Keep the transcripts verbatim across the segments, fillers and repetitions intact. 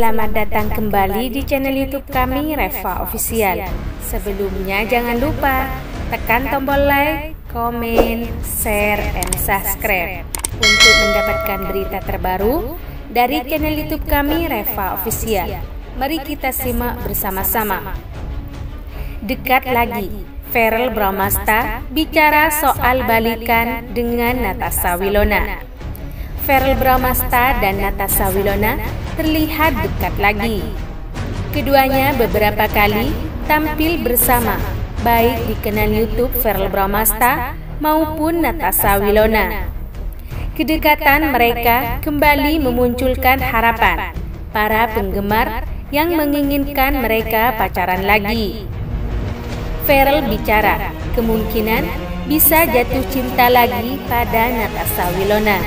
Selamat datang kembali di channel YouTube kami, Reva Official. Sebelumnya jangan lupa tekan tombol like, komen, share, and subscribe untuk mendapatkan berita terbaru dari channel YouTube kami, Reva Official. Mari kita simak bersama-sama. Dekat lagi, Verrell Bramasta bicara soal balikan dengan Natasha Wilona. Verrell Bramasta dan Natasha Wilona terlihat dekat lagi. Keduanya beberapa kali tampil bersama, baik di kanal YouTube Verrell Bramasta maupun Natasha Wilona. Kedekatan mereka kembali memunculkan harapan para penggemar yang menginginkan mereka pacaran lagi. Verrell bicara kemungkinan bisa jatuh cinta lagi pada Natasha Wilona.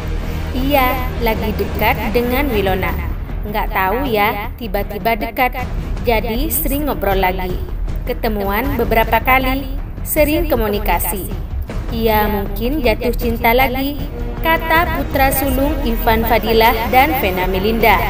Ia lagi dekat dengan Wilona. Nggak tahu ya, tiba-tiba dekat. Jadi sering ngobrol lagi. Ketemuan beberapa kali, sering komunikasi. Ia mungkin jatuh cinta lagi, kata putra sulung Ivan Fadilah dan Vena Melinda.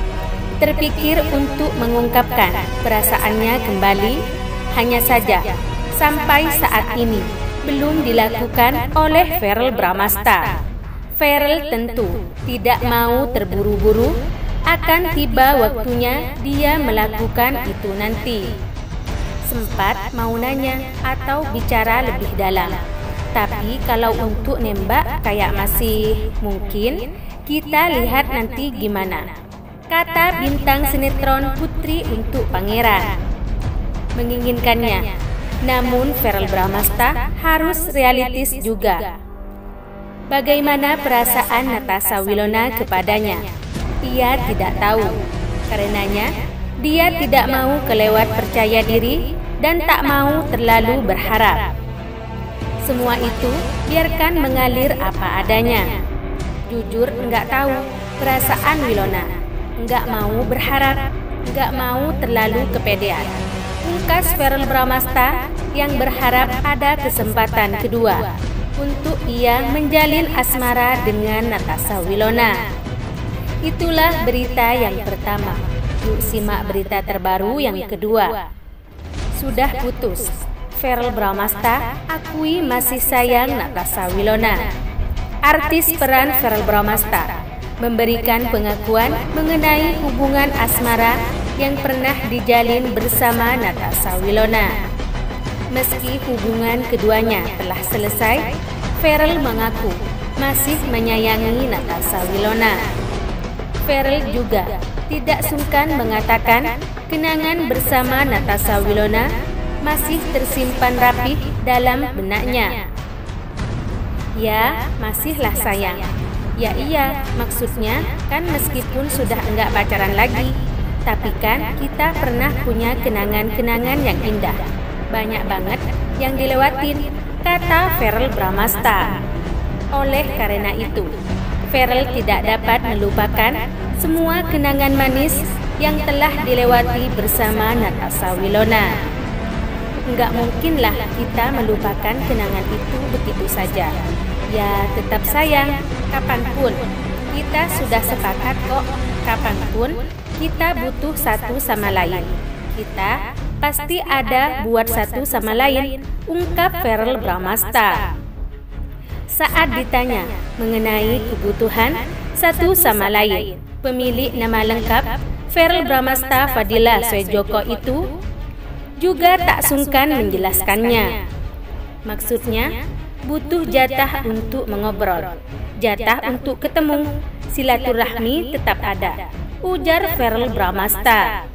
Terpikir untuk mengungkapkan perasaannya kembali, hanya saja sampai saat ini belum dilakukan oleh Verrell Bramasta. Verrell tentu tidak mau terburu-buru, akan tiba waktunya dia melakukan itu nanti. Sempat mau nanya atau bicara lebih dalam, tapi kalau untuk nembak kayak masih mungkin, kita lihat nanti gimana, kata bintang sinetron Putri untuk Pangeran. Menginginkannya, namun Verrell Bramasta harus realistis juga. Bagaimana perasaan Natasha Wilona kepadanya? Ia tidak tahu. Karenanya, dia tidak mau kelewat percaya diri dan tak mau terlalu berharap. Semua itu biarkan mengalir apa adanya. Jujur enggak tahu perasaan Wilona. Enggak mau berharap, enggak mau terlalu kepedean. Ungkas Verrell Bramasta yang berharap ada kesempatan kedua untuk ia menjalin asmara dengan Natasha Wilona. Itulah berita yang pertama. Yuk simak berita terbaru yang kedua. Sudah putus, Verrell Bramasta akui masih sayang Natasha Wilona. Artis peran Verrell Bramasta memberikan pengakuan mengenai hubungan asmara yang pernah dijalin bersama Natasha Wilona. Meski hubungan keduanya telah selesai, Verrell mengaku masih menyayangi Natasha Wilona. Verrell juga tidak sungkan mengatakan kenangan bersama Natasha Wilona masih tersimpan rapih dalam benaknya. Ya, masihlah sayang. Ya iya, maksudnya kan meskipun sudah enggak pacaran lagi, tapi kan kita pernah punya kenangan-kenangan yang indah. Banyak banget yang dilewatin, kata Verrell Bramasta. Oleh karena itu, Verrell tidak dapat melupakan semua kenangan manis yang telah dilewati bersama Natasha Wilona. Enggak mungkinlah kita melupakan kenangan itu begitu saja. Ya, tetap sayang, kapanpun. Kita sudah sepakat kok, kapanpun kita butuh satu sama lain. Kita pasti ada buat satu sama lain, ungkap Verrell Bramasta. Saat ditanya mengenai kebutuhan satu sama lain, pemilik nama lengkap Verrell Bramasta Fadilah Sujoko itu juga tak sungkan menjelaskannya. Maksudnya, butuh jatah untuk mengobrol, jatah untuk ketemu, silaturahmi tetap ada, ujar Verrell Bramasta.